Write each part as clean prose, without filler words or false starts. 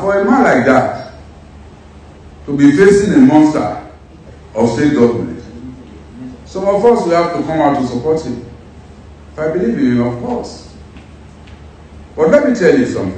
for a man like that to be facing a monster of state government, some of us will have to come out to support him. If I believe in him, of course. But let me tell you something.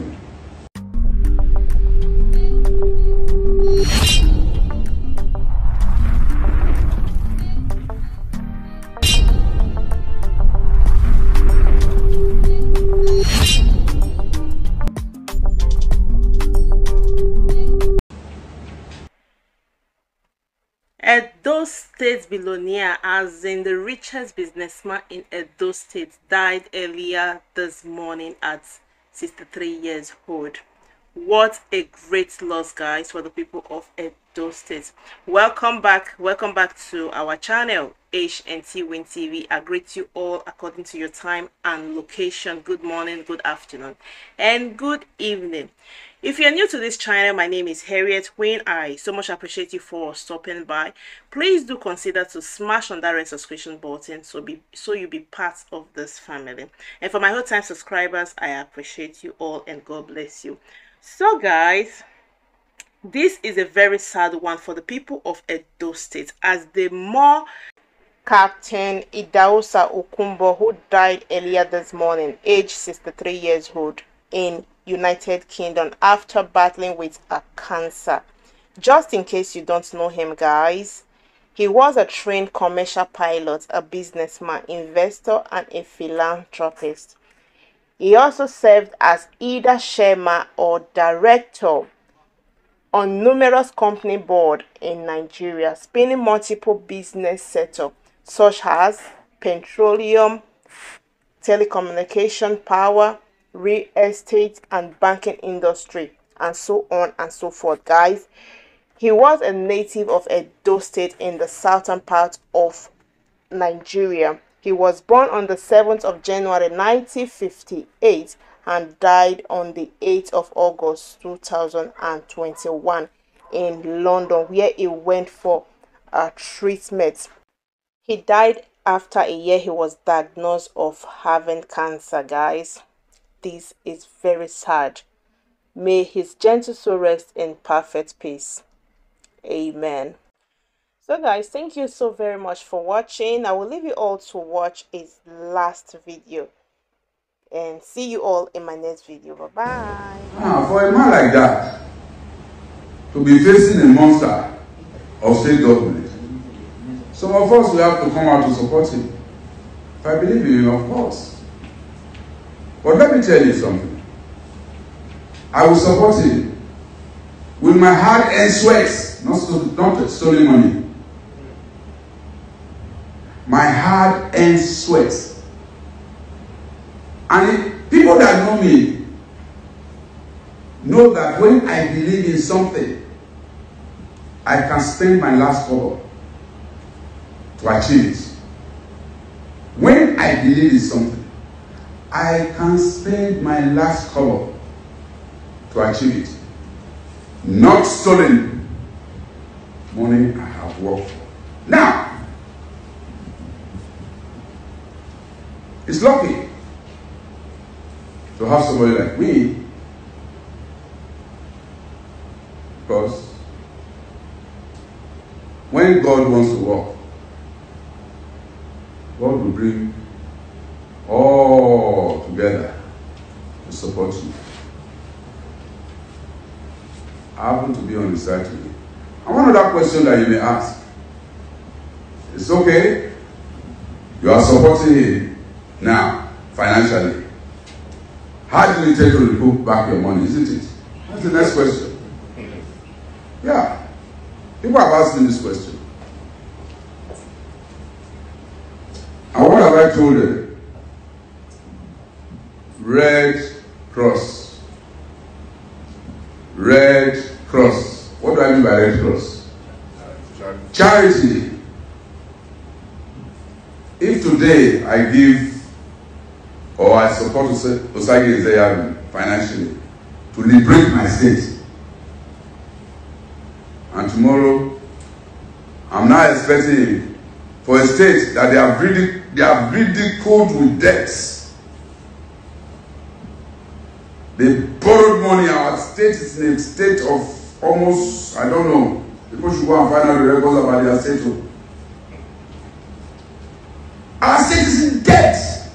Edo State billionaire, as in the richest businessman in Edo State, died earlier this morning at 63 years old. What a great loss, guys, for the people of Edo State. Welcome back to our channel, HNT Win TV. I greet you all according to your time and location. Good morning, good afternoon, and good evening. If you're new to this channel, my name is Harriet Win. I so much appreciate you for stopping by. Please do consider to smash on that red subscription button so you be part of this family. And for my whole time subscribers, I appreciate you all and God bless you. So guys, this is a very sad one for the people of Edo State, as the more Captain Idahosa Okumbo, who died earlier this morning, aged 63 years old, in United Kingdom after battling with a cancer. Just in case you don't know him, guys, he was a trained commercial pilot, a businessman, investor, and a philanthropist. He also served as either chairman or director on numerous company boards in Nigeria, spanning multiple business setups such as petroleum, telecommunication, power, real estate, and banking industry, and so on and so forth, guys. He was a native of Edo State in the southern part of Nigeria. He was born on the 7th of January 1958 and died on the 8th of August 2021 in London, where he went for a treatment. He died after a year he was diagnosed of having cancer, guys. This is very sad. May his gentle soul rest in perfect peace. Amen. So guys, thank you so very much for watching. I will leave you all to watch his last video, and see you all in my next video. Bye bye. For a man like that to be facing a monster of state government, some of us will have to come out to support him. If I believe in him, of course. But let me tell you something. I will support him with my hard-earned sweat, not stolen money. My hard-earned sweat. And people that know me know that when I believe in something, I can spend my last kobo to achieve it. When I believe in something, I can spend my last kobo to achieve it. Not stolen money I have worked for. Now, it's lucky to have somebody like me, because when God wants to work, God will bring all together to support you. I happen to be on the side today. And one other question that you may ask, it's okay, you are supporting him now, financially. How do you take to recoup back your money, isn't it? That's the next question. Yeah. People have asked me this question. And what have I told them? Red Cross. Red Cross. What do I mean by Red Cross? Charity. If today I give or I support Osagie Ezeagu financially to liberate my state, and tomorrow I'm now expecting for a state that they have ridiculed with debts, They borrowed money. Our state is in a state of almost, I don't know. People should go and find out the records about their state. Our state is in debt.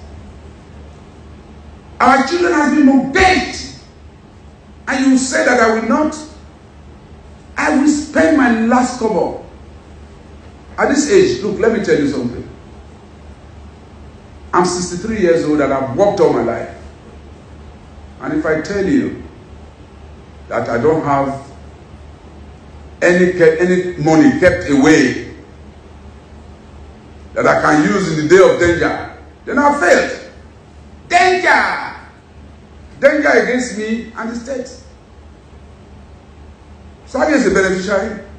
Our children have been mortgaged. And you say that I will not. I will spend my last kobo. At this age, look, let me tell you something. I'm 63 years old and I've worked all my life. And if I tell you that I don't have any money kept away that I can use in the day of danger, then I failed. Danger! Danger against me and the state. So I is a beneficiary.